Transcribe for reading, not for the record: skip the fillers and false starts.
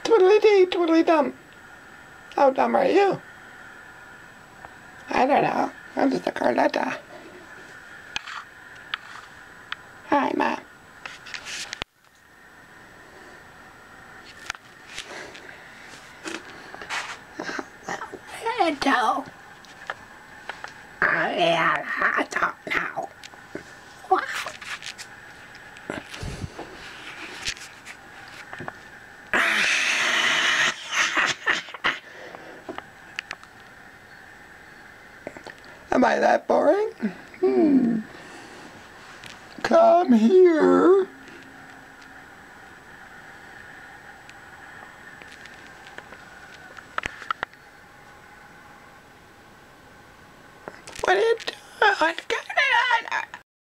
Twiddly-dee, twiddly-dum. How dumb are you? I don't know. I'm just a Carlotta. Hi, Ma. Hello. I don't know. Wow. Am I that boring? Come here.